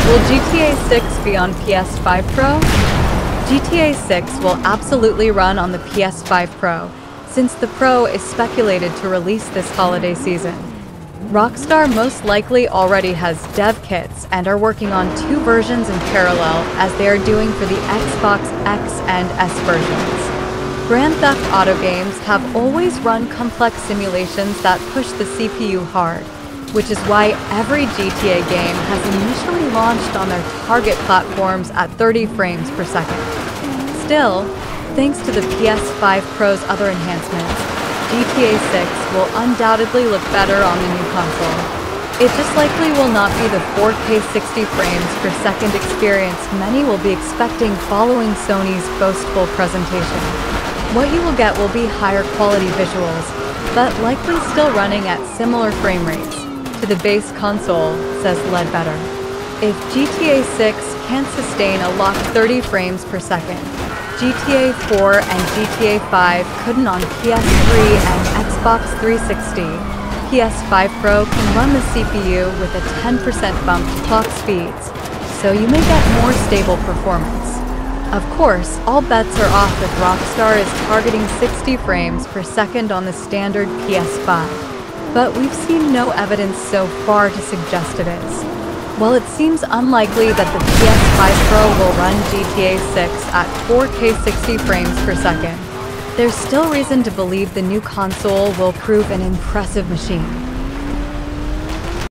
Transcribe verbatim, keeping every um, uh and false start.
Will G T A six be on P S five Pro? G T A six will absolutely run on the P S five Pro, since the Pro is speculated to release this holiday season. Rockstar most likely already has dev kits and are working on two versions in parallel, as they are doing for the Xbox X and S versions. Grand Theft Auto games have always run complex simulations that push the C P U hard, which is why every G T A game has initially launched on their target platforms at thirty frames per second. Still, thanks to the P S five Pro's other enhancements, G T A six will undoubtedly look better on the new console. It just likely will not be the four K sixty frames per second experience many will be expecting following Sony's boastful presentation. What you will get will be higher quality visuals, but likely still running at similar frame rates to the base console, says Ledbetter. If G T A six can't sustain a locked thirty frames per second, G T A four and G T A five couldn't on P S three and Xbox three sixty. P S five Pro can run the C P U with a ten percent bump to clock speeds, so you may get more stable performance. Of course, all bets are off if Rockstar is targeting sixty frames per second on the standard P S five, but we've seen no evidence so far to suggest it is. While it seems unlikely that the P S five Pro will run G T A six at four K sixty frames per second, there's still reason to believe the new console will prove an impressive machine.